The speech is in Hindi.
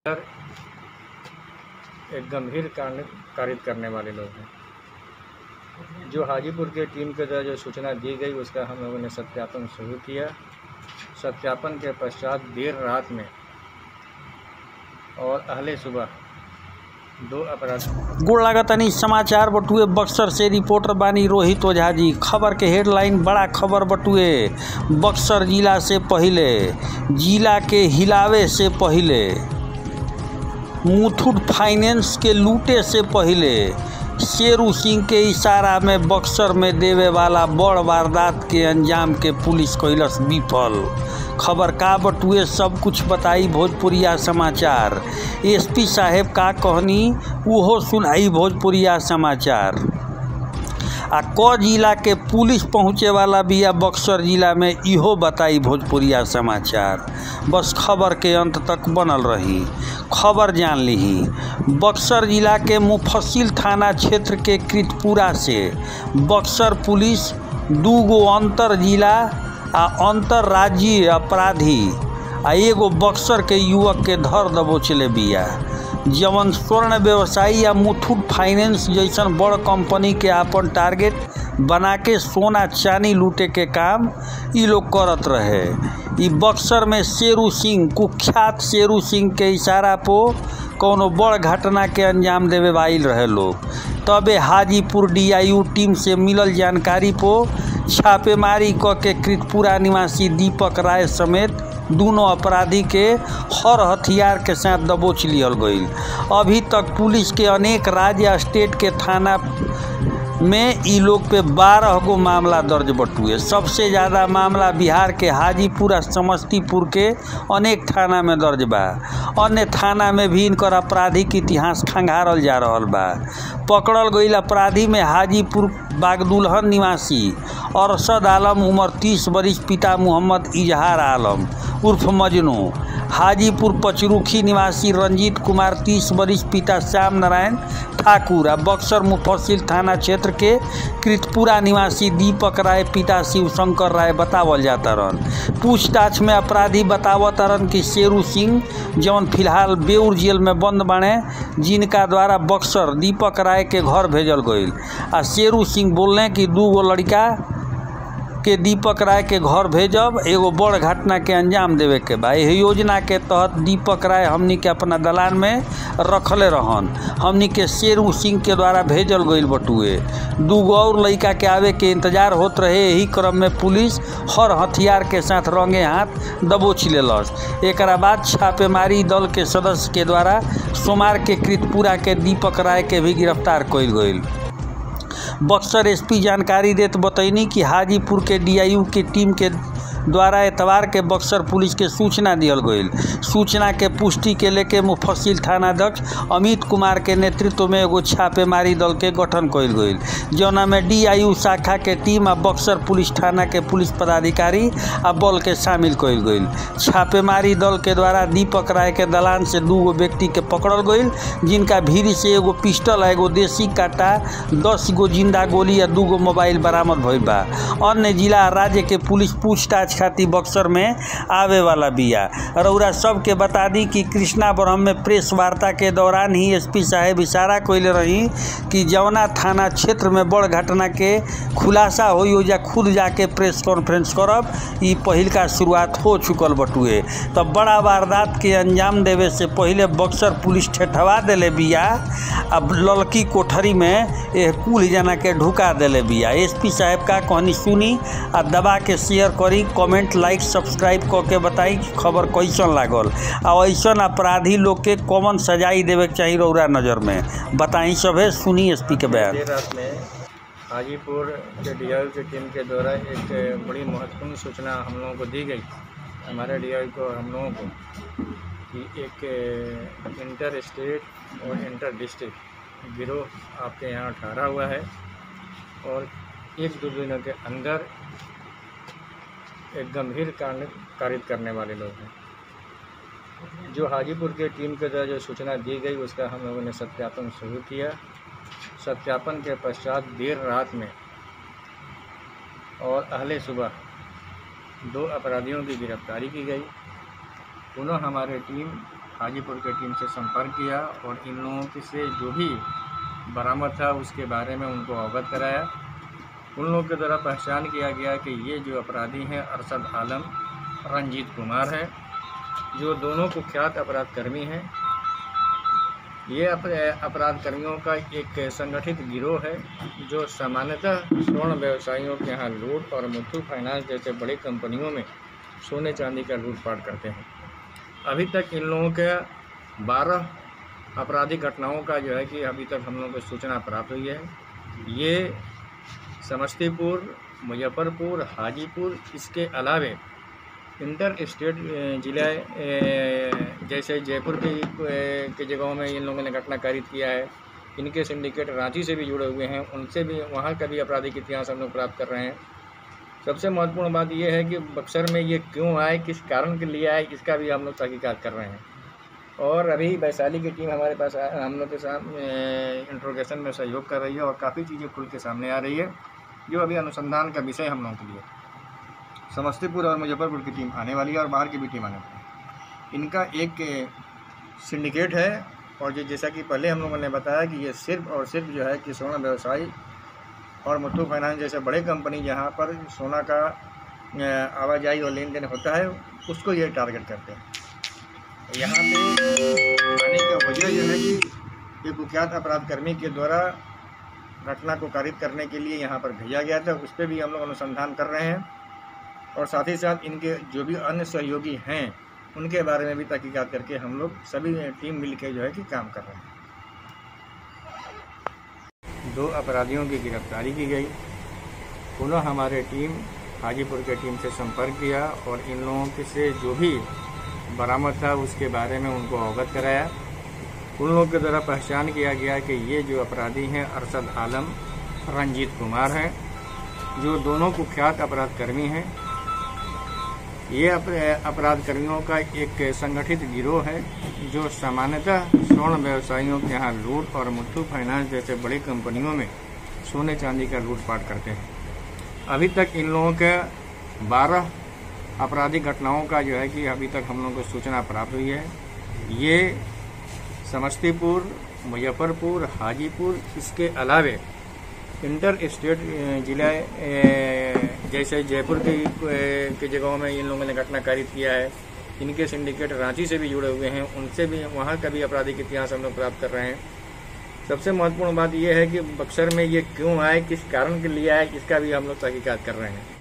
एक गंभीर कांड कारित करने वाले लोग हैं। जो हाजीपुर के टीम के द्वारा जो सूचना दी गई उसका हम लोगों ने सत्यापन शुरू किया। सत्यापन के पश्चात देर रात में और अगले सुबह 2 अपराधी। गुड़ लागतनी समाचार बटुए बक्सर से रिपोर्टर बानी रोहित ओझा जी। खबर के हेडलाइन बड़ा खबर बटुए बक्सर जिला से पहले, जिला के हिलावे से पहले, मुथूट फाइनेंस के लूटे से पहले शेरू सिंह के इशारा में बक्सर में देवे वाला बड़ वारदात के अंजाम के पुलिस कैलस विफल। खबर का बटुए सब कुछ बताई भोजपुरिया समाचार। एसपी साहेब का कहनी उहो सुनाई भोजपुरिया समाचार। आ क जिला के पुलिस पहुँचे वाला बिया बक्सर जिला में इहो बताई भोजपुरिया समाचार। बस खबर के अंत तक बनल रही, खबर जान लीही। बक्सर जिला के मुफस्सिल थाना क्षेत्र के कृतपुरा से बक्सर पुलिस 2 अंतर जिला आ अंतर्राज्यीय अपराधी आ एगो बक्सर के युवक के धर दबोचले बिया, जवन स्वर्ण व्यवसायी या मुथूट फाइनेंस जैसन बड़ कंपनी के आपन टारगेट बना के सोना चांदी लूटे के काम ई लोग करत रहे। ई बक्सर में शेरू सिंह, कुख्यात शेरू सिंह के इशारा पो कौनो बड़ घटना के अंजाम देवे आइल रहे लोग। तबे हाजीपुर DIU टीम से मिलल जानकारी पो छापेमारी क के कृतपुरा निवासी दीपक राय समेत दोनों अपराधी के हर हथियार के साथ दबोच लियल गईल। अभी तक पुलिस के अनेक राज्य स्टेट के थाना में ई लोग पे 12 गो मामला दर्ज बटुए। सबसे ज़्यादा मामला बिहार के हाजीपुर और समस्तीपुर के अनेक थाना में दर्ज बा। अन्य थाना में भी इनकर आपराधिक इतिहास खंगारल जा रहल बा। पकड़ल गईल अपराधी में हाजीपुर बागदुल्हन निवासी अरशद आलम उम्र 30 बरिस, पिता मोहम्मद इजहार आलम उर्फ मजनू, हाजीपुर पचरुखी निवासी रंजीत कुमार 30 बरिस, पिता श्याम नारायण ठाकुर आ बक्सर मुफस्सिल थाना क्षेत्र के कृतपुरा निवासी दीपक राय पिता शिवशंकर राय बतावल जाता रहन। पूछताछ में अपराधी बतावत रहन कि शेरू सिंह जवन फिलहाल बेउर जेल में बंद बाणे, जिनका द्वारा बक्सर दीपक राय के घर भेजल गईल। आ शेरू सिंह बोलने कि 2 गो लड़का के दीपक राय के घर भेजब, एगो बड़ घटना के अंजाम देवे के बा। यह योजना के तहत दीपक राय हमनी के अपना दलान में रखले रहन। हमनी के शेरू सिंह के द्वारा भेजल गईल बटुए। 2 गो और लड़का के आवे के इंतजार होत रहे। यही क्रम में पुलिस हर हथियार के साथ रंगे हाथ दबोच लेलस। एकरा बाद छापेमारी दल के सदस्य के द्वारा सोमवार के कृतपुरा के दीपक राय के भी गिरफ्तार कईल गईल। बक्सर एसपी जानकारी देत बतैनी कि हाजीपुर के DIU की टीम के द्वारा एतवार के बक्सर पुलिस के सूचना दियल गईल। सूचना के पुष्टि के लेके मुफस्सिल थानाध्यक्ष अमित कुमार के नेतृत्व में एगो छापेमारी दल के गठन कईल गईल, जौना में DIU शाखा के टीम आ बक्सर पुलिस थाना के पुलिस पदाधिकारी आ बल के शामिल कईल गईल। छापेमारी दल के द्वारा दीपक राय के दलान से 2 गो व्यक्ति के पकड़ल गईल, जिनका भीड़ से एगो पिस्टल, एगो देसी काटा, 10 गो जिंदा गोली आ 2 गो मोबाइल बरामद भइल बा। अन्य जिला राज्य के पुलिस पूछताछ खातिर बक्सर में आवे वाला बिया। रउरा सब के बता दी कि कृष्णा ब्रह्म में प्रेस वार्ता के दौरान ही एसपी साहेब इशारा कइले रही कि जवना थाना क्षेत्र में बड़ घटना के खुलासा होई हो जा खुद जाके प्रेस कॉन्फ्रेंस करब। ई पहिल का शुरुआत हो चुकल बटुए। तो बड़ा वारदात के अंजाम देवे से पहले बक्सर पुलिस ठेठवा देले बिया। अब ललकी कोठरी में एक कुल जना के ढुका देले बिया। एसपी साहेब का कहनी सुनी आ दबा के शेयर करी, कमेंट, लाइक, सब्सक्राइब करके बताई कि खबर कैसन लागल और ऐसन अपराधी लोग के कौन सजाई देवे के चाहिए रउरा नज़र में बताई। सभे सुनी एसपी के बयान। रात में हाजीपुर के DIU की टीम के द्वारा एक बड़ी महत्वपूर्ण सूचना हम लोगों को दी गई, हमारे DIU को, हम लोगों को, कि एक इंटर स्टेट और इंटर डिस्ट्रिक्ट गिरोह आपके यहाँ ठहरा हुआ है और 1-2 दिनों के अंदर एक गंभीर कांड कारित करने वाले लोग हैं। जो हाजीपुर के टीम के द्वारा जो सूचना दी गई उसका हम लोगों ने सत्यापन शुरू किया। सत्यापन के पश्चात देर रात में और अगले सुबह 2 अपराधियों की गिरफ्तारी की गई। पुनः हमारी टीम हाजीपुर की टीम से संपर्क किया और इन लोगों के से जो भी बरामद था उसके बारे में उनको अवगत कराया। उन लोगों के द्वारा पहचान किया गया कि ये जो अपराधी हैं अरशद आलम, रंजीत कुमार है, जो दोनों कुख्यात अपराधकर्मी हैं। ये अपराध कर्मियों का एक संगठित गिरोह है जो सामान्यतः स्वर्ण व्यवसायियों के यहाँ लूट और मुथूट फाइनेंस जैसे बड़ी कंपनियों में सोने चांदी का लूटपाट करते हैं। अभी तक इन लोगों के 12 आपराधिक घटनाओं का जो है कि अभी तक हम लोगों को सूचना प्राप्त हुई है। ये समस्तीपुर, मुजफ्फरपुर, हाजीपुर, इसके अलावे इंटर स्टेट जिला जैसे जयपुर के जगहों में इन लोगों ने घटना कारित किया है। इनके सिंडिकेट रांची से भी जुड़े हुए हैं, उनसे भी वहाँ का भी आपराधिक इतिहास हम लोग प्राप्त कर रहे हैं। सबसे महत्वपूर्ण बात यह है कि बक्सर में ये क्यों आए, किस कारण के लिए आए, इसका भी हम लोग तहकीकात कर रहे हैं। और अभी वैशाली की टीम हमारे पास हम लोग के साथ इंट्रोगेशन में सहयोग कर रही है और काफ़ी चीज़ें खुल के सामने आ रही है जो अभी अनुसंधान का विषय हम लोगों के लिए। समस्तीपुर और मुजफ्फरपुर की टीम आने वाली है और बाहर की भी टीम आने वाली है। इनका एक सिंडिकेट है और जैसा कि पहले हम लोगों ने बताया कि ये सिर्फ और सिर्फ जो है कि स्वर्ण व्यवसायी और मुथूट फाइनेंस जैसे बड़े कंपनी जहाँ पर सोना का आवाजाही और लेन देन होता है उसको ये टारगेट करते हैं। यहाँ पे आने की वजह यह है कि एक कुख्यात अपराधकर्मी के द्वारा घटना को कारित करने के लिए यहाँ पर भेजा गया था, उस पर भी हम लोग अनुसंधान कर रहे हैं और साथ ही साथ इनके जो भी अन्य सहयोगी हैं उनके बारे में भी तहकीकात करके हम लोग सभी टीम मिलकर जो है कि काम कर रहे हैं। 2 अपराधियों की गिरफ्तारी की गई। पुनः हमारे टीम हाजीपुर के टीम से संपर्क किया और इन लोगों के से जो भी बरामद था उसके बारे में उनको अवगत कराया। उन लोगों के द्वारा पहचान किया गया कि ये जो अपराधी हैं अरशद आलम, रंजीत कुमार हैं, जो दोनों कुख्यात अपराधकर्मी हैं। ये अपराध कर्मियों का एक संगठित गिरोह है जो सामान्यतः स्वर्ण व्यवसायियों के यहाँ लूट और मुथूट फाइनेंस जैसे बड़ी कंपनियों में सोने चांदी का लूटपाट करते हैं। अभी तक इन लोगों के 12 आपराधिक घटनाओं का जो है कि अभी तक हम लोगों को सूचना प्राप्त हुई है। ये समस्तीपुर, मुजफ्फरपुर, हाजीपुर, इसके अलावे इंटर स्टेट जिला जैसे जयपुर के जगहों में इन लोगों ने घटना कारित किया है। इनके सिंडिकेट रांची से भी जुड़े हुए हैं, उनसे भी वहाँ का भी आपराधिक इतिहास हम लोग प्राप्त कर रहे हैं। सबसे महत्वपूर्ण बात यह है कि बक्सर में ये क्यों आए, किस कारण के लिए आए, इसका भी हम लोग तहकीकात कर रहे हैं।